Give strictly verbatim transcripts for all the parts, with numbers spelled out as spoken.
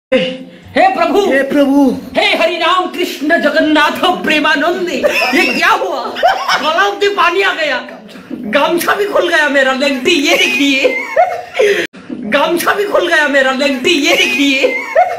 हे प्रभु हे प्रभु हे हरि राम कृष्ण जगन्नाथ प्रेमानंद, ये क्या हुआ? गलाव में पानी आ गया, गामछा भी खुल गया मेरा। लेंटी ये देखिए, गामछा भी खुल गया मेरा। लेंटी ये देखिए।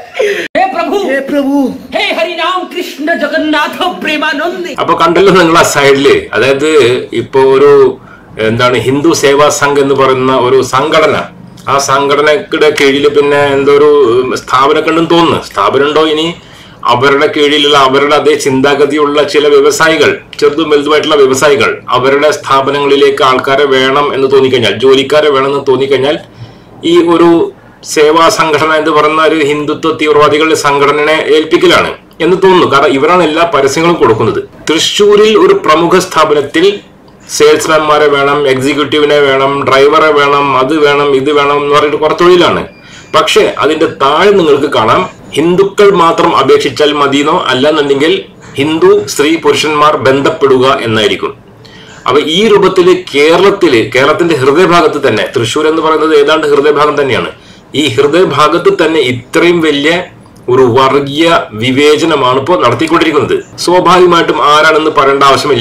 हे प्रभु हे प्रभु हे हरि राम कृष्ण जगन्नाथ प्रेमानंद. അപ്പൊ കണ്ടല്ലോ നിങ്ങൾ ആ സൈഡില്, അതായത് ഇപ്പൊ ഒരു എന്താണ് ഹിന്ദു സേവാ സംഘ് എന്ന് പറയുന്ന ഒരു സംഘടന, ആ സംഘടനയുടെ കീഴിൽ പിന്നെ എന്തോ ഒരു സ്ഥാപനമൊക്കെ ഉണ്ടെന്ന് തോന്നുന്നു. സ്ഥാപനം ഉണ്ടോ ഇനി? അവരുടെ കീഴിലുള്ള അവരുടെ അതേ ചിന്താഗതിയുള്ള ചില വ്യവസായികൾ, ചെറുതും വലുതുമായിട്ടുള്ള വ്യവസായികൾ, അവരുടെ സ്ഥാപനങ്ങളിലേക്ക് ആൾക്കാരെ വേണം എന്ന് തോന്നിക്കഴിഞ്ഞാൽ, ജോലിക്കാരെ വേണം എന്ന് തോന്നിക്കഴിഞ്ഞാൽ ഈ ഒരു സേവാ സംഘടന എന്ന് പറയുന്ന ഒരു ഹിന്ദുത്വ തീവ്രവാദികളുടെ സംഘടനയെ ഏൽപ്പിക്കലാണ് എന്ന് തോന്നുന്നു. കാരണം ഇവരാണ് എല്ലാ പരസ്യങ്ങളും കൊടുക്കുന്നത്. തൃശ്ശൂരിൽ ഒരു പ്രമുഖ സ്ഥാപനത്തിൽ സെയിൽസ്മാൻമാരെ വേണം, എക്സിക്യൂട്ടീവിനെ വേണം, ഡ്രൈവറെ വേണം, അത് വേണം, ഇത് വേണം എന്ന് പറഞ്ഞിട്ട് കുറെ തൊഴിലാണ്. പക്ഷെ അതിന്റെ താഴെ നിങ്ങൾക്ക് കാണാം, ഹിന്ദുക്കൾ മാത്രം അപേക്ഷിച്ചാൽ മതിയെന്നോ അല്ലെന്നുണ്ടെങ്കിൽ ഹിന്ദു സ്ത്രീ പുരുഷന്മാർ ബന്ധപ്പെടുക എന്നായിരിക്കും. അപ്പൊ ഈ രൂപത്തില് കേരളത്തില്, കേരളത്തിന്റെ ഹൃദയഭാഗത്ത് തന്നെ, തൃശ്ശൂർ എന്ന് പറയുന്നത് ഏതാണ്ട് ഹൃദയഭാഗം തന്നെയാണ്, ഈ ഹൃദയഭാഗത്ത് തന്നെ ഇത്രയും വലിയ ഒരു വർഗീയ വിവേചനമാണ് ഇപ്പോൾ നടത്തിക്കൊണ്ടിരിക്കുന്നത്. സ്വാഭാവികമായിട്ടും ആരാണെന്ന് പറയേണ്ട ആവശ്യമില്ല.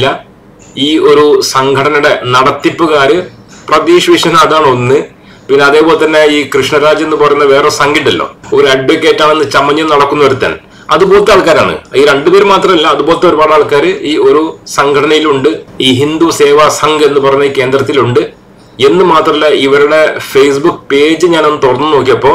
ഈ ഒരു സംഘടനയുടെ നടത്തിപ്പുകാര് പ്രതീഷ് വിശ്വനാഥാണ് ഒന്ന്, പിന്നെ അതേപോലെ തന്നെ ഈ കൃഷ്ണരാജ് എന്ന് പറയുന്ന വേറെ സംഘിണ്ടല്ലോ, ഒരു അഡ്വക്കേറ്റ് ആണെന്ന് ചമഞ്ഞ് നടക്കുന്ന ഒരുത്തൻ, അതുപോലത്തെ ആൾക്കാരാണ്. ഈ രണ്ടുപേർ മാത്രമല്ല, അതുപോലത്തെ ഒരുപാട് ആൾക്കാർ ഈ ഒരു സംഘടനയിലുണ്ട്, ഈ ഹിന്ദു സേവാ സംഘ് എന്ന് പറയുന്ന ഈ കേന്ദ്രത്തിലുണ്ട്. എന്ന് മാത്രമല്ല, ഇവരുടെ ഫേസ്ബുക്ക് പേജ് ഞാനൊന്ന് തുറന്നു നോക്കിയപ്പോ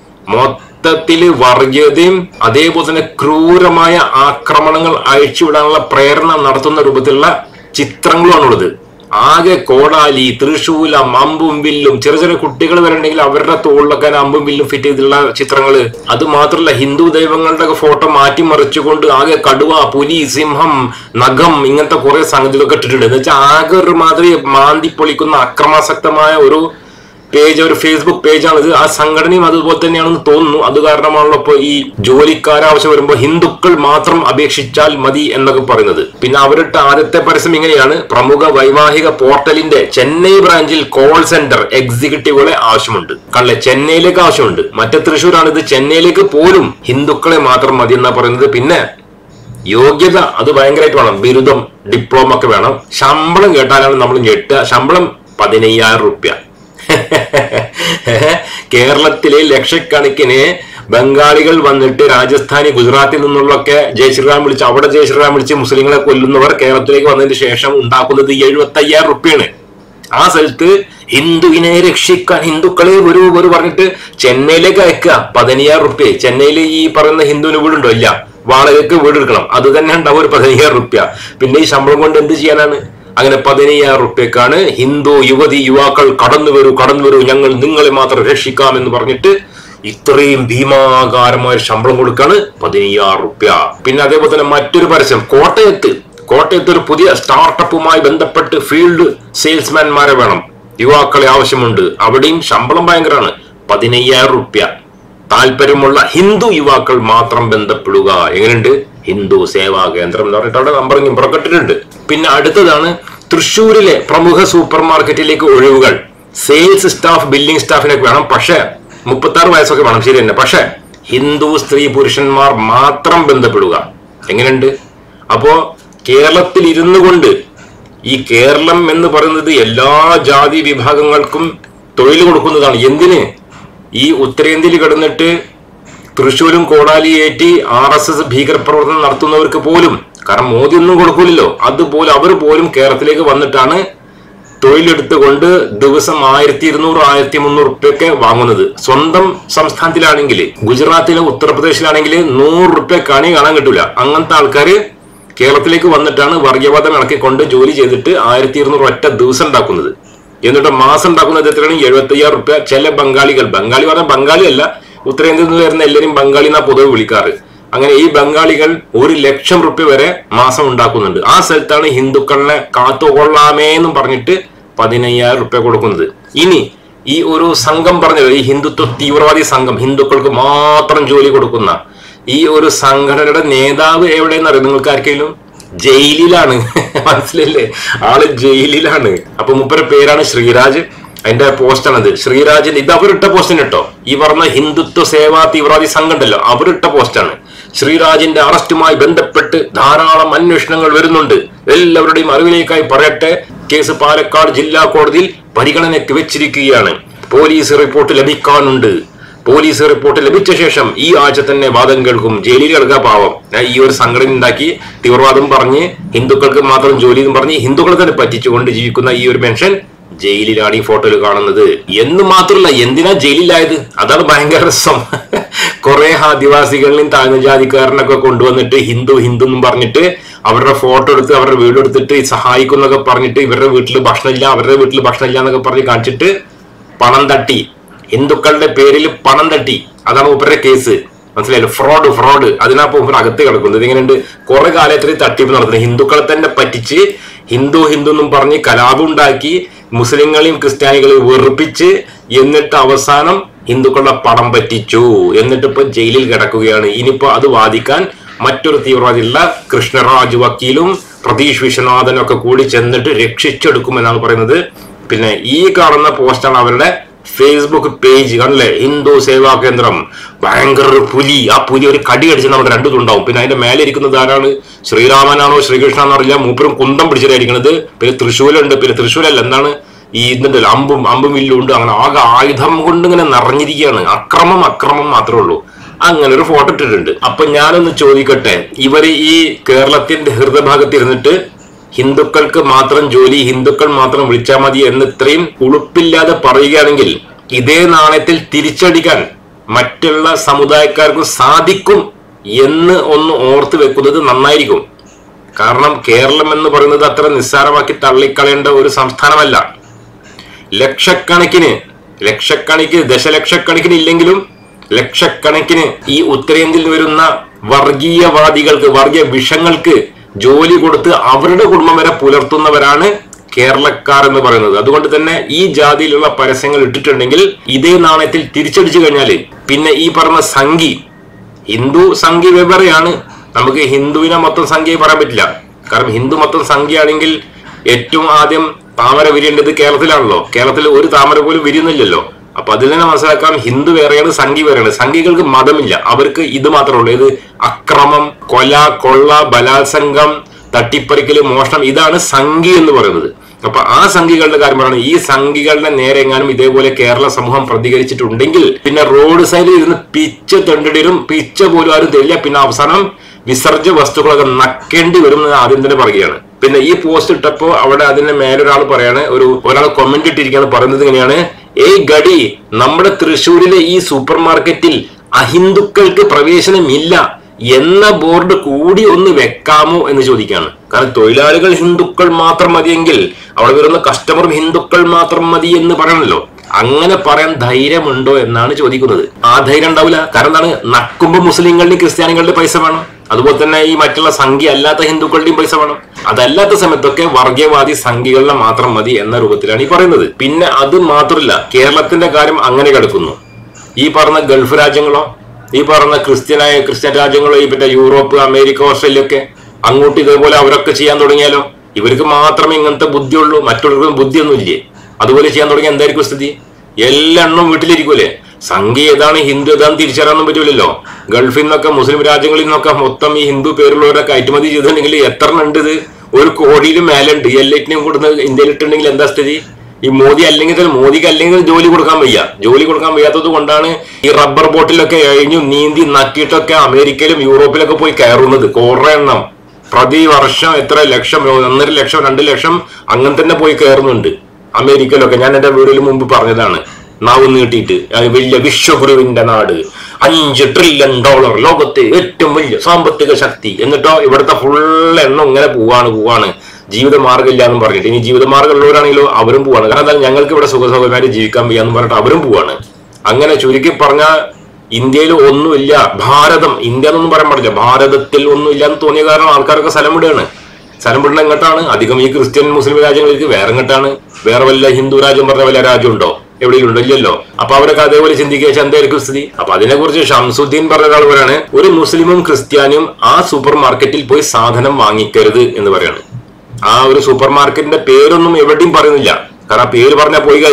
മൊത്തത്തില് വർഗീയതയും അതേപോലെ തന്നെ ക്രൂരമായ ആക്രമണങ്ങൾ അയച്ചുവിടാനുള്ള പ്രേരണ നടത്തുന്ന രൂപത്തിലുള്ള ചിത്രങ്ങളുമാണുള്ളത്. ആകെ കോടാലി, തൃശൂലം, അമ്പും വില്ലും, ചെറിയ ചെറിയ കുട്ടികൾ വരണ്ടെങ്കിൽ അവരുടെ തോളിലൊക്കെ അമ്പും വില്ലും ഫിറ്റ് ചെയ്തിട്ടുള്ള ചിത്രങ്ങള്. അത് മാത്രമല്ല, ഹിന്ദു ദൈവങ്ങളുടെ ഫോട്ടോ മാറ്റിമറിച്ചുകൊണ്ട് ആകെ കടുവ, പുലി, സിംഹം, നഖം, ഇങ്ങനത്തെ കുറെ സംഗതികളൊക്കെ ഇട്ടിട്ടുണ്ട്. എന്ന് വെച്ചാൽ ആകെ ഒരു മാതിരി മാന്തി പൊളിക്കുന്ന അക്രമാസക്തമായ ഒരു പേജ്, ഒരു ഫേസ്ബുക്ക് പേജാണിത്. ആ സംഘടനയും അതുപോലെ തന്നെയാണെന്ന് തോന്നുന്നു. അത് കാരണമാണല്ലോ ഇപ്പൊ ഈ ജോലിക്കാരാവശ്യം വരുമ്പോൾ ഹിന്ദുക്കൾ മാത്രം അപേക്ഷിച്ചാൽ മതി എന്നൊക്കെ പറയുന്നത്. പിന്നെ അവരുടെ ആദ്യത്തെ പരസ്യം ഇങ്ങനെയാണ്: പ്രമുഖ വൈവാഹിക പോർട്ടലിന്റെ ചെന്നൈ ബ്രാഞ്ചിൽ കോൾ സെന്റർ എക്സിക്യൂട്ടീവുകളെ ആവശ്യമുണ്ട്. കള്ളെ ചെന്നൈയിലേക്ക് ആവശ്യമുണ്ട്. മറ്റേ തൃശ്ശൂരാണ്, ഇത് ചെന്നൈയിലേക്ക് പോലും ഹിന്ദുക്കളെ മാത്രം മതി എന്നാ പറയുന്നത്. പിന്നെ യോഗ്യത അത് ഭയങ്കരമായിട്ട് വേണം, ബിരുദം, ഡിപ്ലോമ ഒക്കെ വേണം. ശമ്പളം കേട്ടാലാണ് നമ്മൾ ഞെട്ടുക. ശമ്പളം പതിനയ്യായിരം റുപ്യ. കേരളത്തിലെ ലക്ഷക്കണക്കിന് ബംഗാളികൾ വന്നിട്ട് രാജസ്ഥാനി, ഗുജറാത്തിൽ നിന്നുള്ളൊക്കെ ജയ് ശ്രീറാം വിളിച്ച്, അവിടെ ജയ് ശ്രീറാം വിളിച്ച് മുസ്ലിങ്ങളെ കൊല്ലുന്നവർ കേരളത്തിലേക്ക് വന്നതിന് ശേഷം ഉണ്ടാക്കുന്നത് എഴുപത്തി അയ്യായിരം റുപ്യാണ്. ആ സ്ഥലത്ത് ഹിന്ദുവിനെ രക്ഷിക്കാൻ ഹിന്ദുക്കളെ ഒരു ഒരു പറഞ്ഞിട്ട് ചെന്നൈയിലേക്ക് അയക്കുക. പതിനയ്യായിരം റുപ്യ. ചെന്നൈയിൽ ഈ പറയുന്ന ഹിന്ദുവിന് വീടുണ്ടോ? ഇല്ല. വാടകയ്ക്ക് വീട് എടുക്കണം. അത് തന്നെ ഉണ്ടാവും ഒരു പതിനയ്യായിരം റുപ്യ. പിന്നെ ഈ ശമ്പളം കൊണ്ട് എന്ത് ചെയ്യാനാണ്? അങ്ങനെ പതിനയ്യായിരം റുപ്യക്കാണ് ഹിന്ദു യുവതി യുവാക്കൾ കടന്നു വരൂ, കടന്നു വരൂ, ഞങ്ങൾ നിങ്ങളെ മാത്രം രക്ഷിക്കാം എന്ന് പറഞ്ഞിട്ട് ഇത്രയും ഭീമാകാരമായ ശമ്പളം കൊടുക്കാണ്, പതിനയ്യായിരം റുപ്യ. പിന്നെ അതേപോലെ തന്നെ മറ്റൊരു പരസ്യം, കോട്ടയത്ത് കോട്ടയത്ത് ഒരു പുതിയ സ്റ്റാർട്ടപ്പുമായി ബന്ധപ്പെട്ട് ഫീൽഡ് സെയിൽസ്മാൻമാരെ വേണം, യുവാക്കളെ ആവശ്യമുണ്ട്. അവിടെയും ശമ്പളം ഭയങ്കരമാണ്, പതിനയ്യായിരം റുപ്യ. താല്പര്യമുള്ള ഹിന്ദു യുവാക്കൾ മാത്രം ബന്ധപ്പെടുക. എങ്ങനെയുണ്ട്? ഹിന്ദു സേവാ കേന്ദ്രം എന്ന് പറഞ്ഞിട്ട് അവിടെ നമ്പറും നമ്പറൊക്കെ ഇട്ടിട്ടുണ്ട്. പിന്നെ അടുത്തതാണ് തൃശ്ശൂരിലെ പ്രമുഖ സൂപ്പർ മാർക്കറ്റിലേക്ക് ഒഴിവുകൾ. സെയിൽസ് സ്റ്റാഫ്, ബില്ലിംഗ് സ്റ്റാഫിനൊക്കെ വേണം. പക്ഷെ മുപ്പത്തി ആറ് വയസ്സൊക്കെ വേണം, ശരി തന്നെ. പക്ഷെ ഹിന്ദു സ്ത്രീ പുരുഷന്മാർ മാത്രം ബന്ധപ്പെടുക. എങ്ങനെയുണ്ട്? അപ്പോ കേരളത്തിൽ ഇരുന്നു കൊണ്ട്, ഈ കേരളം എന്ന് പറയുന്നത് എല്ലാ ജാതി വിഭാഗങ്ങൾക്കും തൊഴിൽ കൊടുക്കുന്നതാണ്. എന്തിന്? ഈ ഉത്തരേന്ത്യയിൽ കിടന്നിട്ട് തൃശ്ശൂരും കോടാലി ഏറ്റി ആർ എസ് എസ് ഭീകരപ്രവർത്തനം നടത്തുന്നവർക്ക് പോലും, കാരണം മോദി ഒന്നും കൊടുക്കൂലല്ലോ, അതുപോലെ അവർ പോലും കേരളത്തിലേക്ക് വന്നിട്ടാണ് തൊഴിലെടുത്തുകൊണ്ട് ദിവസം ആയിരത്തി ഇരുന്നൂറ് ആയിരത്തി മുന്നൂറ് റുപ്യൊക്കെ വാങ്ങുന്നത്. സ്വന്തം സംസ്ഥാനത്തിലാണെങ്കിൽ, ഗുജറാത്തിലെ ഉത്തർപ്രദേശിലാണെങ്കിൽ നൂറ് റുപ്യ കണി കാണാൻ കിട്ടൂല. അങ്ങനത്തെ ആൾക്കാര് കേരളത്തിലേക്ക് വന്നിട്ടാണ് വർഗീയവാദം ഇളക്കിക്കൊണ്ട് ജോലി ചെയ്തിട്ട് ആയിരത്തി ഇരുന്നൂറ് ഒറ്റ ദിവസം ഉണ്ടാക്കുന്നത്. എന്നിട്ട് മാസം ഉണ്ടാക്കുന്നത് എത്രയാണ്? എഴുപത്തി അയ്യായിരം റുപ്യ. ചില ബംഗാളികൾ, ബംഗാളി പറഞ്ഞാൽ ബംഗാളി അല്ല, ഉത്തരേന്ത്യയിൽ നിന്ന് വരുന്ന എല്ലാവരും ബംഗാളി എന്നാ പൊതുവെ വിളിക്കാറ്. അങ്ങനെ ഈ ബംഗാളികൾ ഒരു ലക്ഷം റുപ്യ വരെ മാസം ഉണ്ടാക്കുന്നുണ്ട്. ആ സ്ഥലത്താണ് ഹിന്ദുക്കളെ കാത്തുകൊള്ളാമേന്നും പറഞ്ഞിട്ട് പതിനയ്യായിരം റുപ്യ കൊടുക്കുന്നത്. ഇനി ഈ ഒരു സംഘം പറഞ്ഞത്, ഈ ഹിന്ദുത്വ തീവ്രവാദി സംഘം, ഹിന്ദുക്കൾക്ക് മാത്രം ജോലി കൊടുക്കുന്ന ഈ ഒരു സംഘടനയുടെ നേതാവ് എവിടെയെന്ന് അറിയാം നിങ്ങൾക്ക് ആർക്കെങ്കിലും? ജയിലിലാണ്. മനസ്സിലല്ലേ? ആള് ജയിലിലാണ്. അപ്പൊ മുപ്പര പേരാണ് ശ്രീരാജ്. അതിന്റെ പോസ്റ്റാണത്. ശ്രീരാജിന്റെ ഇത് അവരിട്ട പോസ്റ്റിന് കേട്ടോ. ഈ പറഞ്ഞ ഹിന്ദുത്വ സേവാ തീവ്രവാദി സംഘം ഉണ്ടല്ലോ, അവരിട്ട പോസ്റ്റാണ്. ശ്രീരാജിന്റെ അറസ്റ്റുമായി ബന്ധപ്പെട്ട് ധാരാളം അന്വേഷണങ്ങൾ വരുന്നുണ്ട്, എല്ലാവരുടെയും അറിവിലേക്കായി പറയട്ടെ. കേസ് പാലക്കാട് ജില്ലാ കോടതിയിൽ പരിഗണനയ്ക്ക് വെച്ചിരിക്കുകയാണ്. പോലീസ് റിപ്പോർട്ട് ലഭിക്കാനുണ്ട്. പോലീസ് റിപ്പോർട്ട് ലഭിച്ച ശേഷം ഈ ആഴ്ച തന്നെ വാദം കേൾക്കും. ജയിലിൽ കിടക്കുക പാവം. ഈ ഒരു സംഘടന ഉണ്ടാക്കി തീവ്രവാദം പറഞ്ഞ് ഹിന്ദുക്കൾക്ക് മാത്രം ജോലി എന്ന് പറഞ്ഞ് ഹിന്ദുക്കളെ തന്നെ പറ്റിച്ചുകൊണ്ട് ജീവിക്കുന്ന ഈ ഒരു മനുഷ്യൻ ജയിലിലാണ് ഈ ഫോട്ടോയിൽ കാണുന്നത്. എന്ന് മാത്രമല്ല, എന്തിനാ ജയിലിലായത്? അതാണ് ഭയങ്കര രസം. കുറെ ആദിവാസികളിലും താഴ്ന്ന ജാതിക്കാരനൊക്കെ കൊണ്ടുവന്നിട്ട് ഹിന്ദു ഹിന്ദു എന്നും പറഞ്ഞിട്ട് അവരുടെ ഫോട്ടോ എടുത്ത് അവരുടെ വീട് എടുത്തിട്ട് സഹായിക്കുന്നൊക്കെ പറഞ്ഞിട്ട് ഇവരുടെ വീട്ടിൽ ഭക്ഷണമില്ല, അവരുടെ വീട്ടിൽ ഭക്ഷണമില്ല എന്നൊക്കെ പറഞ്ഞ് കാണിച്ചിട്ട് പണം തട്ടി, ഹിന്ദുക്കളുടെ പേരിൽ പണം തട്ടി. അതാണ് ഇവരുടെ കേസ്. മനസ്സിലായല്ലോ? ഫ്രോഡ് ഫ്രോഡ് അതിനപ്പോ ഇവർ അകത്ത് കിടക്കുന്നത്. ഇങ്ങനെയുണ്ട് കുറെ കാലത്തിൽ തട്ടിപ്പ് നടത്തുന്നത്. ഹിന്ദുക്കളെ തന്നെ പറ്റിച്ച് ഹിന്ദു ഹിന്ദു എന്നും പറഞ്ഞ് കലാപം ഉണ്ടാക്കി മുസ്ലിങ്ങളെയും ക്രിസ്ത്യാനികളെയും വെറുപ്പിച്ച് എന്നിട്ട് അവസാനം ഹിന്ദുക്കളുടെ പണം പറ്റിച്ചു. എന്നിട്ട് ഇപ്പൊ ജയിലിൽ കിടക്കുകയാണ്. ഇനിയിപ്പോ അത് വാദിക്കാൻ മറ്റൊരു തീവ്രവാദിയുള്ള കൃഷ്ണരാജ് വക്കീലും പ്രതീഷ് വിശ്വനാഥനും ഒക്കെ കൂടി ചെന്നിട്ട് രക്ഷിച്ചെടുക്കുമെന്നാണ് പറയുന്നത്. പിന്നെ ഈ കാണുന്ന പോസ്റ്റാണ് അവരുടെ ഫേസ്ബുക്ക് പേജ്. കണ്ടില്ലേ? ഹിന്ദു സേവാ കേന്ദ്രം. ഭയങ്കര ഒരു പുലി. ആ പുലി ഒരു കടി അടിച്ച് നമ്മുടെ രണ്ടു തുണ്ടാവും. പിന്നെ അതിന്റെ മേലെ ഇരിക്കുന്നത് ആരാണ്? ശ്രീരാമനാണോ ശ്രീകൃഷ്ണനാണോ അറിയില്ല. മൂപ്പരും കുന്തം പിടിച്ചിട്ടായിരിക്കുന്നത്. പിന്നെ തൃശ്ശൂലുണ്ട്. പിന്നെ തൃശ്ശൂലല്ല, എന്താണ് ഈ ഇതുണ്ടല്ലോ അമ്പും അമ്പും വില്ലും ഉണ്ട്. അങ്ങനെ ആകെ ആയുധം കൊണ്ട് ഇങ്ങനെ നിറഞ്ഞിരിക്കുകയാണ്. അക്രമം അക്രമം മാത്രമേ ഉള്ളൂ. അങ്ങനെ ഒരു ഫോട്ടോ ഇട്ടിട്ടുണ്ട്. അപ്പൊ ഞാനൊന്ന് ചോദിക്കട്ടെ, ഇവര് ഈ കേരളത്തിന്റെ ഹൃദയഭാഗത്ത് ഇരുന്നിട്ട് ഹിന്ദുക്കൾക്ക് മാത്രം ജോലി, ഹിന്ദുക്കൾ മാത്രം വിളിച്ചാൽ മതി എന്ന് ഇത്രയും ഉളുപ്പില്ലാതെ പറയുകയാണെങ്കിൽ ഇതേ നാണയത്തിൽ തിരിച്ചടിക്കാൻ മറ്റുള്ള സമുദായക്കാർക്കും സാധിക്കും എന്ന് ഒന്ന് ഓർത്ത് വെക്കുന്നത് നന്നായിരിക്കും. കാരണം കേരളം എന്ന് പറയുന്നത് അത്ര നിസ്സാരമാക്കി തള്ളിക്കളയേണ്ട ഒരു സംസ്ഥാനമല്ല. ലക്ഷക്കണക്കിന് ലക്ഷക്കണക്കിന് ദശലക്ഷക്കണക്കിന് ഇല്ലെങ്കിലും ലക്ഷക്കണക്കിന് ഈ ഉത്തരേന്ത്യയിൽ വരുന്ന വർഗീയവാദികൾക്ക്, വർഗീയ വിഷങ്ങൾക്ക് ജോലി കൊടുത്ത് അവരുടെ കുടുംബം വരെ പുലർത്തുന്നവരാണ് കേരളക്കാർ എന്ന് പറയുന്നത്. അതുകൊണ്ട് തന്നെ ഈ ജാതിയിലുള്ള പരസ്യങ്ങൾ ഇട്ടിട്ടുണ്ടെങ്കിൽ ഇതേ നാണയത്തിൽ തിരിച്ചടിച്ചു കഴിഞ്ഞാല് പിന്നെ ഈ പറഞ്ഞ സംഘി, ഹിന്ദു സംഘി വെവ്വേറെയാണ്. നമുക്ക് ഹിന്ദുവിനെ മൊത്തം സംഖ്യയെ പറയാൻ പറ്റില്ല. കാരണം ഹിന്ദു മൊത്തം സംഖ്യയാണെങ്കിൽ ഏറ്റവും ആദ്യം താമര വിരിയേണ്ടത് കേരളത്തിലാണല്ലോ. കേരളത്തിൽ ഒരു താമര പോലും വിരിയുന്നില്ലല്ലോ. അപ്പൊ അതിൽ തന്നെ മനസ്സിലാക്കാം ഹിന്ദു വേറെയാണ്, സംഘി വേറെയാണ്. സംഘികൾക്ക് മതമില്ല, അവർക്ക് ഇത് മാത്രമേ ഉള്ളൂ. ഇത് അക്രമം, കൊല, കൊള്ള, ബലാത്സംഗം, തട്ടിപ്പറിക്കല്, മോഷണം, ഇതാണ് സംഘി എന്ന് പറയുന്നത്. അപ്പൊ ആ സംഘികളുടെ കാര്യം പറയുന്നത്, ഈ സംഘികളുടെ നേരെ എങ്ങാനും ഇതേപോലെ കേരള സമൂഹം പ്രതികരിച്ചിട്ടുണ്ടെങ്കിൽ പിന്നെ റോഡ് സൈഡിൽ ഇരുന്ന് പിച്ച തൊണ്ടിടും. പിച്ച പോലും ആരും തരില്ല. പിന്നെ അവസാനം വിസർജ്യ വസ്തുക്കളൊക്കെ നക്കേണ്ടി വരും എന്ന് ആദ്യം തന്നെ പറയുകയാണ്. പിന്നെ ഈ പോസ്റ്റ് ഇട്ടപ്പോ അവിടെ അതിന്റെ മേലൊരാൾ പറയാണ്, ഒരു ഒരാൾ കമന്റ് ഇട്ടിരിക്കുകയാണ്. പറയുന്നത് ഇങ്ങനെയാണ്: ഏയ് ഗഡി, നമ്മുടെ തൃശ്ശൂരിലെ ഈ സൂപ്പർ മാർക്കറ്റിൽ അഹിന്ദുക്കൾക്ക് പ്രവേശനമില്ല എന്ന ബോർഡ് കൂടി ഒന്ന് വെക്കാമോ എന്ന് ചോദിക്കുകയാണ്. കാരണം തൊഴിലാളികൾ ഹിന്ദുക്കൾ മാത്രം മതിയെങ്കിൽ അവിടെ വരുന്ന കസ്റ്റമറും ഹിന്ദുക്കൾ മാത്രം മതി എന്ന് പറയണല്ലോ. അങ്ങനെ പറയാൻ ധൈര്യമുണ്ടോ എന്നാണ് ചോദിക്കുന്നത്. ആ ധൈര്യം ഉണ്ടാവില്ല. കാരണം എന്താണ്? നക്കുമ്പോ മുസ്ലിങ്ങളുടെയും ക്രിസ്ത്യാനികളുടെ പൈസ വേണം. അതുപോലെ തന്നെ ഈ മറ്റുള്ള സംഖ്യ അല്ലാത്ത ഹിന്ദുക്കളുടെയും പൈസ വേണം. അതല്ലാത്ത സമയത്തൊക്കെ വർഗീയവാദി സംഖ്യകളുടെ മാത്രം മതി എന്ന രൂപത്തിലാണ് ഈ പറയുന്നത്. പിന്നെ അത് മാത്രമല്ല, കേരളത്തിന്റെ കാര്യം അങ്ങനെ കിടക്കുന്നു. ഈ പറഞ്ഞ ഗൾഫ് രാജ്യങ്ങളോ, ഈ പറഞ്ഞ ക്രിസ്ത്യനായ ക്രിസ്ത്യൻ രാജ്യങ്ങളോ, ഈ പിന്നെ യൂറോപ്പ്, അമേരിക്ക, ഓസ്ട്രേലിയ ഒക്കെ അങ്ങോട്ട് ഇതേപോലെ അവരൊക്കെ ചെയ്യാൻ തുടങ്ങിയാലോ? ഇവർക്ക് മാത്രമേ ഇങ്ങനത്തെ ബുദ്ധിയുള്ളൂ, മറ്റുള്ളവർക്കും ബുദ്ധിയൊന്നും ഇല്ലേ? അതുപോലെ ചെയ്യാൻ തുടങ്ങിയ എന്തായിരിക്കും സ്ഥിതി? എല്ലാ എണ്ണവും വീട്ടിലിരിക്കൂലേ? സംഖ്യ ഏതാണ് ഹിന്ദു ഏതാണെന്ന് തിരിച്ചറിയാനൊന്നും പറ്റൂലല്ലോ. ഗൾഫിൽ നിന്നൊക്കെ മുസ്ലിം രാജ്യങ്ങളിൽ നിന്നൊക്കെ മൊത്തം ഈ ഹിന്ദു പേരുള്ളവരൊക്കെ കയറ്റുമതി ചെയ്തിട്ടുണ്ടെങ്കിൽ എത്ര ഉണ്ട്? ഇത് ഒരു കോടിയിലും മേലുണ്ട്. എല്ലാറ്റിനെയും കൊടുത്ത് ഇന്ത്യയിൽ ഇട്ടുണ്ടെങ്കിൽ എന്താ സ്ഥിതി? ഈ മോദി അല്ലെങ്കിൽ തന്നെ മോദിക്ക് അല്ലെങ്കിൽ ജോലി കൊടുക്കാൻ വയ്യ. ജോലി കൊടുക്കാൻ വയ്യാത്തത് കൊണ്ടാണ് ഈ റബ്ബർ ബോട്ടിലൊക്കെ കഴിഞ്ഞു നീന്തി നക്കിയിട്ടൊക്കെ അമേരിക്കയിലും യൂറോപ്പിലൊക്കെ പോയി കയറുന്നത്. കുറെ എണ്ണം പ്രതി വർഷം എത്ര ലക്ഷം, ഒന്നര ലക്ഷം, രണ്ട് ലക്ഷം അങ്ങനെ തന്നെ പോയി കയറുന്നുണ്ട് അമേരിക്കയിലൊക്കെ. ഞാൻ എന്റെ വീഡിയോയിൽ മുമ്പ് പറഞ്ഞതാണ്. നാവ് നീട്ടിയിട്ട് വലിയ വിശ്വഗുരുവിന്റെ നാട്, അഞ്ച് ട്രില്യൺ ഡോളർ, ലോകത്തെ ഏറ്റവും വലിയ സാമ്പത്തിക ശക്തി. എന്നിട്ടോ ഇവിടുത്തെ ഫുൾ എണ്ണം ഇങ്ങനെ പോവാണ് പോവാണ് ജീവിത മാർഗ്ഗമില്ല എന്ന് പറഞ്ഞിട്ട്. ഇനി ജീവിത മാർഗ്ഗം ഉള്ളവരാണെങ്കിലോ അവരും പോവാണ്. കാരണം എന്തായാലും ഞങ്ങൾക്ക് ഇവിടെ സുഖസൗകര്യമായിട്ട് ജീവിക്കാൻ വയ്യാന്ന് പറഞ്ഞിട്ട് അവരും പോവാണ്. അങ്ങനെ ചുരുക്കി പറഞ്ഞാൽ ഇന്ത്യയിൽ ഒന്നുമില്ല. ഭാരതം, ഇന്ത്യ എന്നൊന്നും പറയാൻ പാടില്ല, ഭാരതത്തിൽ ഒന്നുമില്ല എന്ന് തോന്നിയ കാരണം ആൾക്കാരൊക്കെ സ്ഥലം വിടുകയാണ്. സ്ഥലം വിടുന്ന എങ്ങോട്ടാണ്? അധികം ഈ ക്രിസ്ത്യൻ മുസ്ലിം രാജ്യങ്ങൾക്ക് വേറെ എങ്ങോട്ടാണ്? വേറെ വല്ല ഹിന്ദു രാജ്യം പറഞ്ഞ വല്ല രാജ്യം ഉണ്ടോ? എവിടെയും ഉണ്ടോ? ഇല്ലല്ലോ. അപ്പൊ അവരൊക്കെ അതേപോലെ ചിന്തിക്കുക എന്തായിരിക്കും സ്ഥിതി? അപ്പൊ അതിനെ കുറിച്ച് ഷംസുദ്ദീൻ പറഞ്ഞ ഒരാൾ പറയാണ്, ഒരു മുസ്ലിമും ക്രിസ്ത്യാനിയും ആ സൂപ്പർ മാർക്കറ്റിൽ പോയി സാധനം വാങ്ങിക്കരുത് എന്ന് പറയാണ്. ആ ഒരു സൂപ്പർ മാർക്കറ്റിന്റെ പേരൊന്നും എവിടെയും പറയുന്നില്ല. കാരണം ആ പേര് പറഞ്ഞാൽ പോയി കാര്യം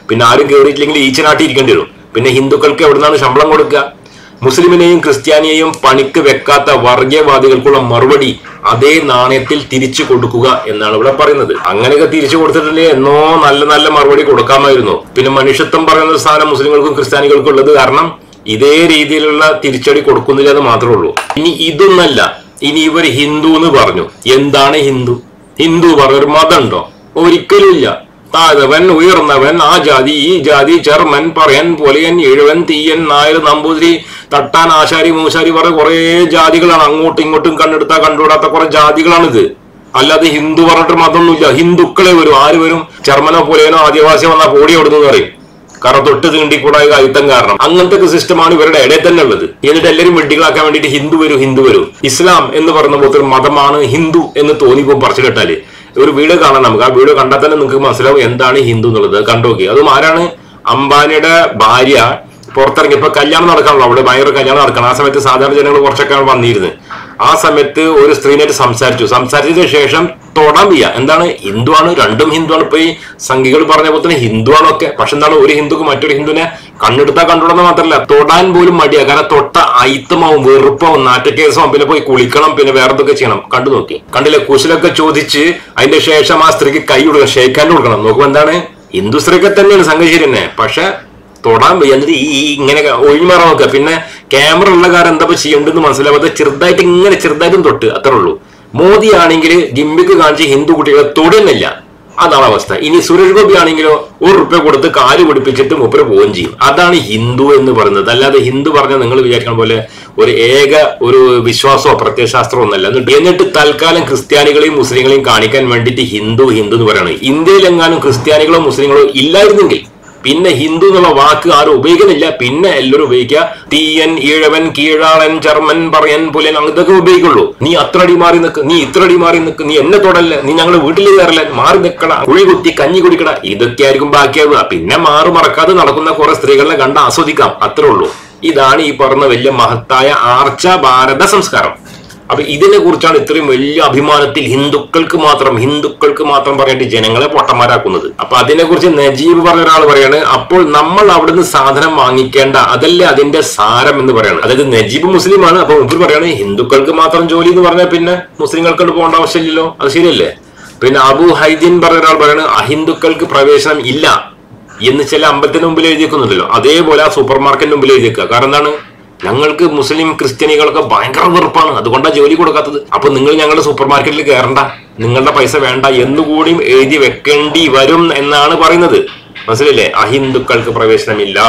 പിന്നെ ആരും കയറിയിട്ടില്ലെങ്കിൽ ഈച്ചനാട്ടി ഇരിക്കേണ്ടി വരും. പിന്നെ ഹിന്ദുക്കൾക്ക് എവിടുന്നാണ് ശമ്പളം കൊടുക്കുക? മുസ്ലിമിനെയും ക്രിസ്ത്യാനിയെയും പണിക്ക് വെക്കാത്ത വർഗീയവാദികൾക്കുള്ള മറുപടി അതേ നാണയത്തിൽ തിരിച്ചു കൊടുക്കുക എന്നാണ് ഇവിടെ പറയുന്നത്. അങ്ങനെയൊക്കെ തിരിച്ചു കൊടുത്തിട്ടുണ്ടെങ്കിൽ എന്നോ നല്ല നല്ല മറുപടി കൊടുക്കാമായിരുന്നു. പിന്നെ മനുഷ്യത്വം പറയുന്ന സാധനം മുസ്ലിങ്ങൾക്കും ക്രിസ്ത്യാനികൾക്കും ഉള്ളത് കാരണം ഇതേ രീതിയിലുള്ള തിരിച്ചടി കൊടുക്കുന്നില്ല എന്ന് മാത്രമേ ഉള്ളൂ. ഇനി ഇതൊന്നല്ല, ഇനി ഇവർ ഹിന്ദു എന്ന് പറഞ്ഞു. എന്താണ് ഹിന്ദു? ഹിന്ദു പറഞ്ഞൊരു മതം ഉണ്ടോ? ഒരിക്കലും ഇല്ല. താഴവൻ, ഉയർന്നവൻ, ആ ജാതി ഈ ജാതി, ചെറുമൻ, പറയൻ, പൊലയൻ, എഴുവൻ, തീയൻ, നായർ, നമ്പൂതിരി, തട്ടാൻ, ആശാരി, മൂശാരി പറഞ്ഞ കുറെ ജാതികളാണ്. അങ്ങോട്ടും ഇങ്ങോട്ടും കണ്ടെടുത്താ കണ്ടുവിടാത്ത കുറെ ജാതികളാണിത്. അല്ലാതെ ഹിന്ദു പറഞ്ഞിട്ട് മതമൊന്നുമില്ല. ഹിന്ദുക്കളെ വരും. ആര് വരും? ചെറുമനോ പൊലയനോ ആദിവാസിയോ വന്നാൽ പോടി എവിടുന്ന് പറയും. കാരണം തൊട്ട് തീണ്ടിക്കൂടായ അയുദ്ധം കാരണം. അങ്ങനത്തെ സിസ്റ്റമാണ് ഇവരുടെ ഇടയിൽ തന്നെ ഉള്ളത്. എന്നിട്ട് എല്ലാവരും വെട്ടികളാക്കാൻ വേണ്ടിയിട്ട് ഹിന്ദു വരും ഹിന്ദു വരും. ഇസ്ലാം എന്ന് പറയുന്ന പോലത്തെ ഒരു മതമാണ് ഹിന്ദു എന്ന് തോന്നിപ്പോ പറിച്ചു കേട്ടാല് ഒരു വീഡിയോ കാണാം നമുക്ക്. ആ വീഡിയോ കണ്ടാൽ തന്നെ നിങ്ങൾക്ക് മനസ്സിലാവും എന്താണ് ഹിന്ദു എന്നുള്ളത്. കണ്ടോക്കി. അതും ആരാണ്? അംബാനിയുടെ ഭാര്യ പുറത്തിറങ്ങിയപ്പോ കല്യാണം നടക്കാണല്ലോ, അവിടെ ഭയങ്കര കല്യാണം നടക്കണം. ആ സമയത്ത് സാധാരണ ജനങ്ങൾ കുറച്ചൊക്കെ വന്നിരുന്നത്. ആ സമയത്ത് ഒരു സ്ത്രീനായിട്ട് സംസാരിച്ചു. സംസാരിച്ചതിന് ശേഷം തൊടാൻ വയ്യ. എന്താണ്? ഹിന്ദു ആണ്, രണ്ടും ഹിന്ദു ആണ്. ഇപ്പൊ ഈ സംഘികൾ പറഞ്ഞ പോലെ തന്നെ ഹിന്ദു ആണൊക്കെ. പക്ഷെ എന്താണ്, ഒരു ഹിന്ദുക്ക് മറ്റൊരു ഹിന്ദുവിനെ കണ്ണെടുത്താൽ കണ്ടുവിടുന്ന മാത്രമല്ല തൊടാൻ പോലും മടിയാ. കാരണം തൊട്ട അയിത്തമാവും, വെറുപ്പാവും, നാറ്റക്കേസമാവും. പിന്നെ പോയി കുളിക്കണം, പിന്നെ വേറെ എന്തൊക്കെ ചെയ്യണം. കണ്ടു നോക്കി. കണ്ടില്ലേ? കുശലൊക്കെ ചോദിച്ച് അതിന്റെ ശേഷം ആ സ്ത്രീക്ക് കൈ കൊടുക്കണം, ഷെയ്ക്കാൻഡ് കൊടുക്കണം. നോക്കുമ്പോ എന്താണ്? ഹിന്ദു സ്ത്രീക്ക് തന്നെയാണ് സംഘശീരി തന്നെ. പക്ഷെ തൊടാൻ വയ്യ. എന്നിട്ട് ഈ ഇങ്ങനെ ഒഴിമാറാൻ നോക്കുക. പിന്നെ ക്യാമറ ഉള്ള കാര്യം എന്താ ചെയ്യേണ്ടതെന്ന് മനസ്സിലാവാതെ ചെറുതായിട്ട് ഇങ്ങനെ ചെറുതായിട്ടും തൊട്ട്, അത്രേ ഉള്ളൂ. മോദി ആണെങ്കിൽ ഗിമ്മിക്ക് കാണിച്ച് ഹിന്ദു കുട്ടികളെ തൊടുന്നില്ല. അതാണ് അവസ്ഥ. ഇനി സുരേഷ് ഗോപി ആണെങ്കിലോ ഒരു റുപ്യ കൊടുത്ത് കാല് പിടിപ്പിച്ചിട്ട് മുപ്പര് പോവുകയും ചെയ്യും. അതാണ് ഹിന്ദു എന്ന് പറയുന്നത്. അല്ലാതെ ഹിന്ദു പറഞ്ഞാൽ നിങ്ങൾ വിചാരിക്കണ പോലെ ഒരു ഏക ഒരു വിശ്വാസമോ പ്രത്യയശാസ്ത്രമോ ഒന്നല്ല. എന്നിട്ട് തൽക്കാലം ക്രിസ്ത്യാനികളെയും മുസ്ലിങ്ങളെയും കാണിക്കാൻ വേണ്ടിയിട്ട് ഹിന്ദു ഹിന്ദു എന്ന് പറയുന്നത്. ഇന്ത്യയിലെങ്ങാനും ക്രിസ്ത്യാനികളോ മുസ്ലിങ്ങളോ ഇല്ലായിരുന്നെങ്കിൽ പിന്നെ ഹിന്ദു എന്നുള്ള വാക്ക് ആരും ഉപയോഗിക്കുന്നില്ല. പിന്നെ എല്ലാവരും ഉപയോഗിക്കുക തീയൻ, ഈഴവൻ, കീഴാളൻ, ചെറുമൻ, പറയൻ, പുലൻ, ഇതൊക്കെ ഉപയോഗിക്കുള്ളൂ. നീ അത്ര അടി മാറി നിൽക്ക്, നീ ഇത്ര അടി മാറി നിൽക്ക്, നീ എന്നെ തൊടല്ല, നീ ഞങ്ങളുടെ വീട്ടിൽ കയറല്ല, മാറി നിൽക്കട, കുഴി കുത്തി കഞ്ഞി കുടിക്കട, ഇതൊക്കെ ആയിരിക്കും ബാക്കിയാവുക. പിന്നെ മാറു മറക്കാതെ നടക്കുന്ന കുറെ സ്ത്രീകളെ കണ്ട് ആസ്വദിക്കാം. അത്രേ ഉള്ളൂ. ഇതാണ് ഈ പറഞ്ഞ വലിയ മഹത്തായ ആർച്ച ഭാരത സംസ്കാരം. അപ്പൊ ഇതിനെ കുറിച്ചാണ് ഇത്രയും വലിയ അഭിമാനത്തിൽ ഹിന്ദുക്കൾക്ക് മാത്രം ഹിന്ദുക്കൾക്ക് മാത്രം പറഞ്ഞിട്ട് ജനങ്ങളെ പൊട്ടന്മാരാക്കുന്നത്. അപ്പൊ അതിനെ കുറിച്ച് നജീബ് പറഞ്ഞ ഒരാൾ പറയാണ്, അപ്പോൾ നമ്മൾ അവിടുന്ന് സാധനം വാങ്ങിക്കേണ്ട, അതല്ലേ അതിന്റെ സാരം എന്ന് പറയാണ്. അതായത് നജീബ് മുസ്ലിമാണ്. അപ്പൊ മുമ്പ് പറയാണ് ഹിന്ദുക്കൾക്ക് മാത്രം ജോലി എന്ന് പറഞ്ഞാൽ പിന്നെ മുസ്ലിങ്ങൾക്ക് പോകേണ്ട ആവശ്യമില്ലല്ലോ. അത് ശരിയല്ലേ? പിന്നെ അബു ഹൈദീൻ പറഞ്ഞ ഒരാൾ പറയാണ് അഹിന്ദുക്കൾക്ക് പ്രവേശനം ഇല്ല എന്ന് ചില അമ്പലത്തിന് മുമ്പിൽ എഴുതിയേക്കുന്നുണ്ടല്ലോ. അതേപോലെ ആ സൂപ്പർ മാർക്കറ്റിന് മുമ്പിൽ എഴുതിയേക്കുക. കാരണം എന്താണ്? ഞങ്ങൾക്ക് മുസ്ലിം ക്രിസ്ത്യാനികളൊക്കെ ഭയങ്കര വെറുപ്പാണ്, അതുകൊണ്ടാണ് ജോലി കൊടുക്കാത്തത്. അപ്പൊ നിങ്ങൾ ഞങ്ങളുടെ സൂപ്പർ മാർക്കറ്റിൽ കയറണ്ട, നിങ്ങളുടെ പൈസ വേണ്ട എന്നുകൂടിയും എഴുതി വെക്കേണ്ടി വരും എന്നാണ് പറയുന്നത്. മനസ്സിലല്ലേ? അഹിന്ദുക്കൾക്ക് പ്രവേശനമില്ല.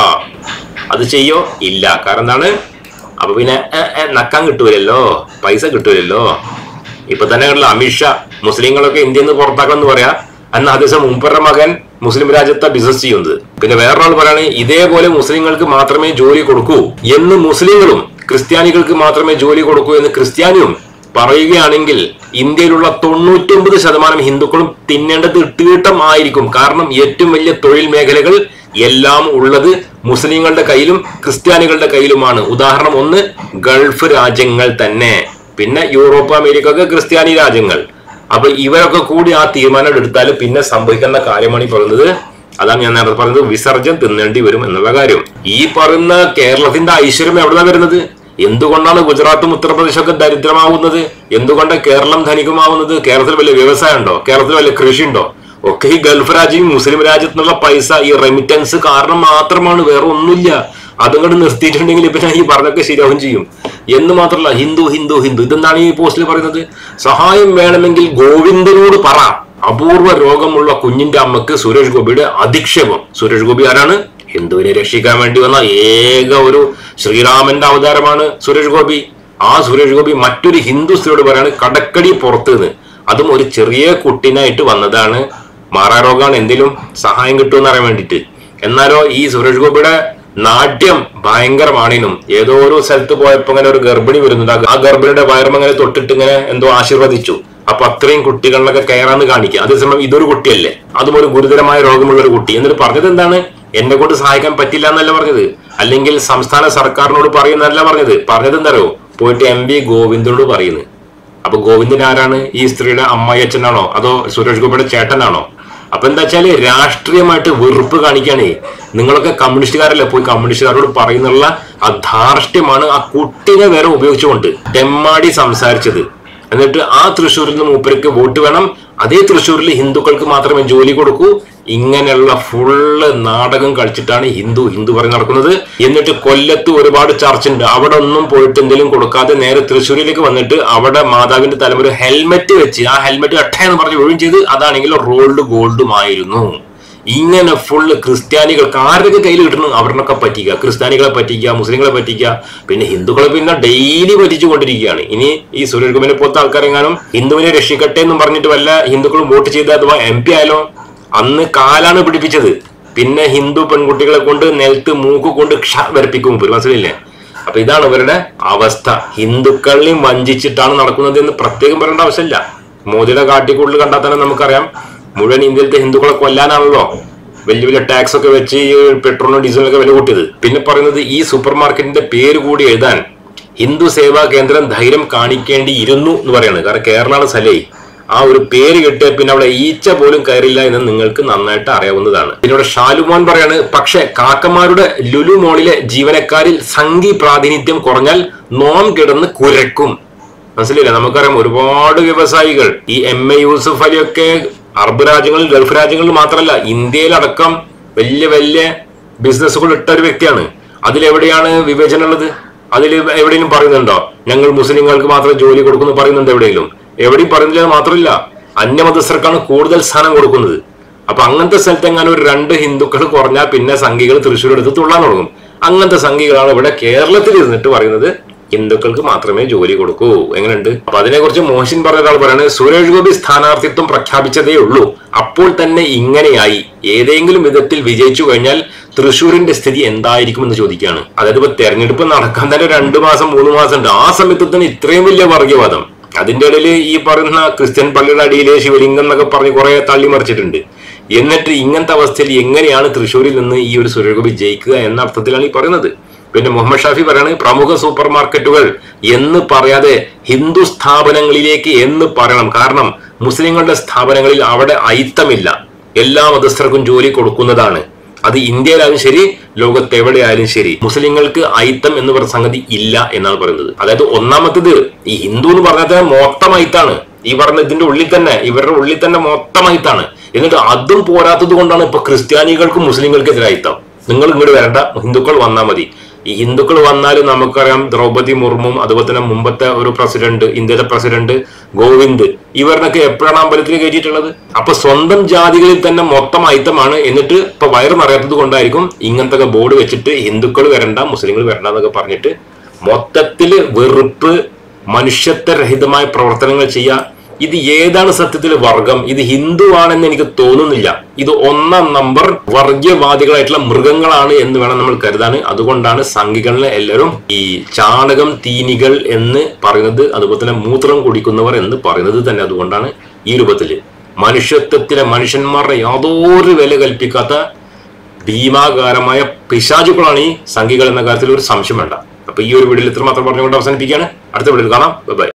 അത് ചെയ്യോ? ഇല്ല. കാരണം എന്താണ്? അപ്പൊ പിന്നെ നക്കാൻ കിട്ടൂലല്ലോ, പൈസ കിട്ടൂലല്ലോ. ഇപ്പൊ തന്നെ കണ്ടല്ലോ അമിത്ഷാ മുസ്ലിങ്ങളൊക്കെ ഇന്ത്യയിൽ നിന്ന് പുറത്താക്കണം എന്ന് പറയാ. എന്നാൽ അതേ ദിവസം മുമ്പരുടെ മകൻ മുസ്ലിം രാജ്യത്തെ ബിസിനസ് ചെയ്യുന്നത്. പിന്നെ വേറൊരാൾ പറയാണ് ഇതേപോലെ മുസ്ലിങ്ങൾക്ക് മാത്രമേ ജോലി കൊടുക്കൂ എന്ന് മുസ്ലിങ്ങളും ക്രിസ്ത്യാനികൾക്ക് മാത്രമേ ജോലി കൊടുക്കൂ എന്ന് ക്രിസ്ത്യാനിയും പറയുകയാണെങ്കിൽ ഇന്ത്യയിലുള്ള തൊണ്ണൂറ്റി ഒമ്പത് ശതമാനം ഹിന്ദുക്കളും തിന്നേണ്ടത് ഇട്ടുകീട്ടം ആയിരിക്കും. കാരണം ഏറ്റവും വലിയ തൊഴിൽ മേഖലകൾ എല്ലാം ഉള്ളത് മുസ്ലിങ്ങളുടെ കയ്യിലും ക്രിസ്ത്യാനികളുടെ കയ്യിലുമാണ്. ഉദാഹരണം ഒന്ന് ഗൾഫ് രാജ്യങ്ങൾ തന്നെ, പിന്നെ യൂറോപ്പ്, അമേരിക്ക ഒക്കെ ക്രിസ്ത്യാനി രാജ്യങ്ങൾ. അപ്പൊ ഇവരൊക്കെ കൂടി ആ തീരുമാനം എടുത്താൽ പിന്നെ സംഭവിക്കുന്ന കാര്യമാണ് ഈ പറയുന്നത്. അതാണ് ഞാൻ നേരത്തെ പറയുന്നത്, വിസർജൻ തിന്നേണ്ടി വരും എന്നുള്ള കാര്യം. ഈ പറയുന്ന കേരളത്തിന്റെ ഐശ്വര്യം എവിടുന്നാ വരുന്നത്? എന്തുകൊണ്ടാണ് ഗുജറാത്തും ഉത്തർപ്രദേശും ഒക്കെ ദരിദ്രമാവുന്നത്? എന്തുകൊണ്ടാണ് കേരളം ധനികമാവുന്നത്? കേരളത്തിൽ വലിയ വ്യവസായം ഉണ്ടോ? കേരളത്തിൽ വലിയ കൃഷി ഉണ്ടോ? ഒക്കെ ഈ ഗൾഫ് രാജ്യം മുസ്ലിം രാജ്യത്തിനുള്ള പൈസ, ഈ റെമിറ്റൻസ് കാരണം മാത്രമാണ്, വേറെ ഒന്നുമില്ല. അതുകൊണ്ട് നിർത്തിയിട്ടുണ്ടെങ്കിൽ പിന്നെ ഈ പറഞ്ഞൊക്കെ ശരിയാവും ചെയ്യും. എന്ന് മാത്രമല്ല ഹിന്ദു ഹിന്ദു ഹിന്ദു ഇതെന്താണ് ഈ പോസ്റ്റിൽ പറയുന്നത്? സഹായം വേണമെങ്കിൽ ഗോവിന്ദനോട് പറ. അപൂർവ രോഗമുള്ള കുഞ്ഞിന്റെ അമ്മക്ക് സുരേഷ് ഗോപിയുടെ അധിക്ഷേപം. സുരേഷ് ഗോപി ആരാണ്? ഹിന്ദുവിനെ രക്ഷിക്കാൻ വേണ്ടി വന്ന ഏക ഒരു ശ്രീരാമന്റെ അവതാരമാണ് സുരേഷ് ഗോപി. ആ സുരേഷ് ഗോപി മറ്റൊരു ഹിന്ദു സ്ത്രീയോട് പറയാണ് കടക്കടി പുറത്ത് നിന്ന്, അതും ഒരു ചെറിയ കുട്ടിനായിട്ട് വന്നതാണ്, മാറാരോഗമാണ്, എന്തെങ്കിലും സഹായം കിട്ടുമെന്ന് അറിയാൻ വേണ്ടിയിട്ട്. എന്നാലോ ഈ സുരേഷ് ഗോപിയുടെ നാട്യം ഭയങ്കരമാണിനും. ഏതോ ഒരു സ്ഥലത്ത് പോയപ്പോ ഇങ്ങനെ ഒരു ഗർഭിണി വരുന്നുണ്ട്. ആ ഗർഭിണിയുടെ വയറുമങ്ങനെ തൊട്ടിട്ട് ഇങ്ങനെ എന്തോ ആശീർവദിച്ചു. അപ്പൊ അത്രയും കുട്ടികളിലൊക്കെ കയറാന്ന് കാണിക്കുക. അതേസമയം ഇതൊരു കുട്ടിയല്ലേ, അതും ഒരു ഗുരുതരമായ രോഗമുള്ള ഒരു കുട്ടി. എന്നിട്ട് പറഞ്ഞത് എന്താണ്? എന്നെ കൊണ്ട് സഹായിക്കാൻ പറ്റില്ല എന്നല്ല പറഞ്ഞത്, അല്ലെങ്കിൽ സംസ്ഥാന സർക്കാരിനോട് പറയുന്നതല്ല പറഞ്ഞത്. പറഞ്ഞത് എന്താണോ? പോയിട്ട് എം വി ഗോവിന്ദനോട് പറയുന്നത്. അപ്പൊ ഗോവിന്ദൻ ആരാണ്? ഈ സ്ത്രീയുടെ അമ്മായി അച്ഛനാണോ അതോ സുരേഷ് ഗോപിയുടെ ചേട്ടനാണോ? അപ്പൊ എന്താ വെച്ചാല് രാഷ്ട്രീയമായിട്ട് വെറുപ്പ് കാണിക്കാനേ. നിങ്ങളൊക്കെ കമ്മ്യൂണിസ്റ്റുകാരല്ലേ, പോയി കമ്മ്യൂണിസ്റ്റുകാരോട് പറയുന്നുള്ള ആ ധാർഷ്ട്യമാണ് ആ കുട്ടിനെ വരെ ഉപയോഗിച്ചുകൊണ്ട് തെമ്മാടി സംസാരിച്ചത്. എന്നിട്ട് ആ തൃശ്ശൂരിൽ നിന്ന് മൂപ്പർക്ക് വോട്ട് വേണം, അതേ തൃശ്ശൂരിൽ ഹിന്ദുക്കൾക്ക് മാത്രമേ ജോലി കൊടുക്കൂ. ഇങ്ങനെയുള്ള ഫുള്ള് നാടകം കളിച്ചിട്ടാണ് ഹിന്ദു ഹിന്ദു പറഞ്ഞ് നടക്കുന്നത്. എന്നിട്ട് കൊല്ലത്ത് ഒരുപാട് ചർച്ച ഉണ്ട്, അവിടെ ഒന്നും പോയിട്ട് എന്തെങ്കിലും കൊടുക്കാതെ നേരെ തൃശ്ശൂരിലേക്ക് വന്നിട്ട് അവിടെ മാതാവിന്റെ തലമുറ ഹെൽമെറ്റ് വെച്ച് ആ ഹെൽമെറ്റ് അട്ട എന്ന് പറഞ്ഞ് ഒഴിയും ചെയ്ത് അതാണെങ്കിൽ റോൾഡ് ഗോൾഡും ആയിരുന്നു. ഇങ്ങനെ ഫുള്ള് ക്രിസ്ത്യാനികൾക്ക് ആരുടെ കയ്യിൽ കിട്ടണം അവരിനൊക്കെ പറ്റിക്കുക, ക്രിസ്ത്യാനികളെ പറ്റിക്കുക, മുസ്ലിങ്ങളെ പറ്റിക്കുക, പിന്നെ ഹിന്ദുക്കളെ പിന്നെ ഡെയിലി പറ്റിച്ചുകൊണ്ടിരിക്കുകയാണ്. ഇനി ഈ സുരേഷ് ഗോപിനെ പോലത്തെ ആൾക്കാരെങ്ങാനും ഹിന്ദുവിനെ രക്ഷിക്കട്ടെ എന്നും പറഞ്ഞിട്ട് വല്ല ഹിന്ദുക്കളും വോട്ട് ചെയ്ത് അഥവാ എം പി ആയാലോ, അന്ന് കാലാണ് പിടിപ്പിച്ചത്. പിന്നെ ഹിന്ദു പെൺകുട്ടികളെ കൊണ്ട് നിലത്ത് മൂക്ക് കൊണ്ട് ക്ഷ വരപ്പിക്കും, മനസ്സിലില്ലേ? അപ്പൊ ഇതാണ് ഇവരുടെ അവസ്ഥ. ഹിന്ദുക്കളെയും വഞ്ചിച്ചിട്ടാണ് നടക്കുന്നത് എന്ന് പ്രത്യേകം പറയേണ്ട ആവശ്യമില്ല. മോദിയുടെ കാട്ടിക്കൂടൽ കണ്ടാൽ തന്നെ നമുക്കറിയാം, മുഴുവൻ ഇന്ത്യയിലത്തെ ഹിന്ദുക്കളെ കൊല്ലാനാണല്ലോ വലിയ വലിയ ടാക്സ് ഒക്കെ വെച്ച് ഈ പെട്രോളിനും ഡീസലിനൊക്കെ വില കൂട്ടിയത്. പിന്നെ പറയുന്നത് ഈ സൂപ്പർ മാർക്കറ്റിന്റെ പേര് കൂടി എഴുതാൻ ഹിന്ദു സേവാ കേന്ദ്രം ധൈര്യം കാണിക്കേണ്ടിയിരുന്നു എന്ന് പറയാണ്. കാരണം കേരളമാണ് സ്ഥലേ, ആ ഒരു പേര് കിട്ടിയ പിന്നെ അവിടെ ഈച്ച പോലും കയറില്ല എന്ന് നിങ്ങൾക്ക് നന്നായിട്ട് അറിയാവുന്നതാണ്. പിന്നെ ഇവിടെ ഷാലുമോൻ പറയാണ്, പക്ഷെ കാക്കമാരുടെ ലുലു മോളിലെ ജീവനക്കാരിൽ സംഘി പ്രാതിനിധ്യം കുറഞ്ഞാൽ നോം കിടന്ന് കുരക്കും. മനസ്സിലില്ല? നമുക്കറിയാം ഒരുപാട് വ്യവസായികൾ, ഈ എം എ യൂസഫ് അലിയൊക്കെ അറബ് രാജ്യങ്ങളിൽ ഗൾഫ് രാജ്യങ്ങളിൽ മാത്രമല്ല ഇന്ത്യയിലടക്കം വലിയ വലിയ ബിസിനസ്സുകൾ ഇട്ട ഒരു വ്യക്തിയാണ്. അതിലെവിടെയാണ് വിവേചനം ഉള്ളത്? അതിൽ എവിടെയെങ്കിലും പറയുന്നുണ്ടോ ഞങ്ങൾ മുസ്ലിങ്ങൾക്ക് മാത്രം ജോലി കൊടുക്കുന്നു പറയുന്നുണ്ട്? എവിടെയെങ്കിലും എവിടെയും പറയുന്നില്ല. മാത്രമല്ല അന്യമതസ്ഥർക്കാണ് കൂടുതൽ സ്ഥാനം കൊടുക്കുന്നത്. അപ്പൊ അങ്ങനത്തെ സ്ഥലത്ത് എങ്ങാനും ഒരു രണ്ട് ഹിന്ദുക്കൾ കുറഞ്ഞാൽ പിന്നെ സംഘികൾ തൃശ്ശൂർ എടുത്ത് തുള്ളാൻ തുടങ്ങും. അങ്ങനത്തെ സംഘികളാണ് ഇവിടെ കേരളത്തിൽ ഇരുന്നിട്ട് പറയുന്നത് ഹിന്ദുക്കൾക്ക് മാത്രമേ ജോലി കൊടുക്കൂ. എങ്ങനെയുണ്ട്? അപ്പൊ അതിനെക്കുറിച്ച് മോഹൻ പറഞ്ഞ ഒരാൾ പറയുന്നത്, സുരേഷ് ഗോപി സ്ഥാനാർത്ഥിത്വം പ്രഖ്യാപിച്ചതേ ഉള്ളൂ, അപ്പോൾ തന്നെ ഇങ്ങനെയായി. ഏതെങ്കിലും വിധത്തിൽ വിജയിച്ചു കഴിഞ്ഞാൽ തൃശ്ശൂരിന്റെ സ്ഥിതി എന്തായിരിക്കും എന്ന് ചോദിക്കുകയാണ്. അതായത് ഇപ്പൊ തെരഞ്ഞെടുപ്പ് നടക്കാൻ തന്നെ രണ്ടു മാസം മൂന്ന് മാസം ഉണ്ട്. ആ സമയത്ത് തന്നെ ഇത്രയും വലിയ വർഗീയവാദം. അതിന്റെ ഇടയിൽ ഈ പറയുന്ന ക്രിസ്ത്യൻ പള്ളിയുടെ അടിയിലെ ശിവലിംഗം എന്നൊക്കെ പറഞ്ഞ് കുറെ തള്ളിമറിച്ചിട്ടുണ്ട്. എന്നിട്ട് ഇങ്ങനത്തെ അവസ്ഥയിൽ എങ്ങനെയാണ് തൃശ്ശൂരിൽ നിന്ന് ഈ ഒരു സുരേഷ് ഗോപി ജയിക്കുക എന്ന അർത്ഥത്തിലാണ് ഈ പറയുന്നത്. പിന്നെ മുഹമ്മദ് ഷാഫി പറയാണ്, പ്രമുഖ സൂപ്പർ മാർക്കറ്റുകൾ എന്ന് പറയാതെ ഹിന്ദു സ്ഥാപനങ്ങളിലേക്ക് എന്ന് പറയണം. കാരണം മുസ്ലിങ്ങളുടെ സ്ഥാപനങ്ങളിൽ അവിടെ ഐത്തമില്ല, എല്ലാ മതസ്ഥർക്കും ജോലി കൊടുക്കുന്നതാണ്. അത് ഇന്ത്യയിലായാലും ശരി ലോകത്ത് എവിടെയായാലും ശരി മുസ്ലിങ്ങൾക്ക് ഐത്തം എന്ന് പറഞ്ഞ സംഗതി ഇല്ല എന്നാണ് പറയുന്നത്. അതായത് ഒന്നാമത്തേത് ഈ ഹിന്ദു എന്ന് പറഞ്ഞാൽ മൊത്തം ഐത്താണ്. ഈ പറഞ്ഞ ഇതിന്റെ ഉള്ളിൽ തന്നെ ഇവരുടെ ഉള്ളിൽ തന്നെ മൊത്തം ഐത്താണ്. എന്നിട്ട് അതും പോരാത്തത് കൊണ്ടാണ് ഇപ്പൊ ക്രിസ്ത്യാനികൾക്കും മുസ്ലിങ്ങൾക്കെതിരെ ഐത്തം. നിങ്ങൾ ഇങ്ങോട്ട് വരണ്ട, ഹിന്ദുക്കൾ വന്നാൽ മതി. ഈ ഹിന്ദുക്കൾ വന്നാലും നമുക്കറിയാം ദ്രൗപദി മുർമും അതുപോലെ തന്നെ മുമ്പത്തെ ഒരു പ്രസിഡന്റ് ഇന്ത്യയിലെ പ്രസിഡന്റ് ഗോവിന്ദ് ഇവരിനൊക്കെ എപ്പോഴാണ് അമ്പലത്തിൽ കയറ്റിയിട്ടുള്ളത്? അപ്പൊ സ്വന്തം ജാതികളിൽ തന്നെ മൊത്തം ഐത്തമാണ്. എന്നിട്ട് ഇപ്പൊ വയറ് നിറയാത്തത് കൊണ്ടായിരിക്കും ഇങ്ങനത്തെ ബോർഡ് വെച്ചിട്ട് ഹിന്ദുക്കൾ വരണ്ട മുസ്ലിങ്ങൾ വരണ്ട എന്നൊക്കെ പറഞ്ഞിട്ട് മൊത്തത്തില് വെറുപ്പ്, മനുഷ്യത്വരഹിതമായ പ്രവർത്തനങ്ങൾ ചെയ്യുക. ഇത് ഏതാണ് സത്യത്തിൽ വർഗം? ഇത് ഹിന്ദു ആണെന്ന് എനിക്ക് തോന്നുന്നില്ല. ഇത് ഒന്നാം നമ്പർ വർഗീയവാദികളായിട്ടുള്ള മൃഗങ്ങളാണ് എന്ന് വേണം നമ്മൾ കരുതാൻ. അതുകൊണ്ടാണ് സംഘികളിലെ എല്ലാവരും ഈ ചാണകം തീനികൾ എന്ന് പറയുന്നത്, അതുപോലെ തന്നെ മൂത്രം കുടിക്കുന്നവർ എന്ന് പറയുന്നത് തന്നെ അതുകൊണ്ടാണ്. ഈ രൂപത്തില് മനുഷ്യത്വത്തിലെ മനുഷ്യന്മാരുടെ യാതൊരു വില കൽപ്പിക്കാത്ത ഭീമാകാരമായ പിശാചുക്കളാണ് ഈ സംഘികൾ എന്ന കാര്യത്തിൽ ഒരു സംശയം വേണ്ട. അപ്പൊ ഈ ഒരു വീഡിയോയിൽ ഇത്ര മാത്രം പറഞ്ഞുകൊണ്ട് അവസാനിപ്പിക്കുകയാണ്. അടുത്ത വീഡിയോയിൽ കാണാം. ബൈ.